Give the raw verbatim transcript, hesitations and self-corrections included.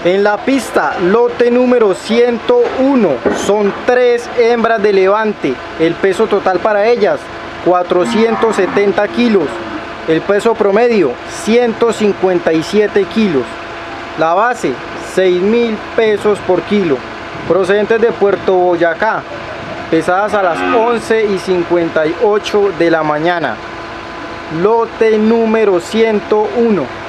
En la pista, lote número ciento uno, son tres hembras de levante. El peso total para ellas, cuatrocientos setenta kilos. El peso promedio, ciento cincuenta y siete kilos. La base, seis mil pesos por kilo. Procedentes de Puerto Boyacá, pesadas a las once y cincuenta y ocho de la mañana. Lote número ciento uno.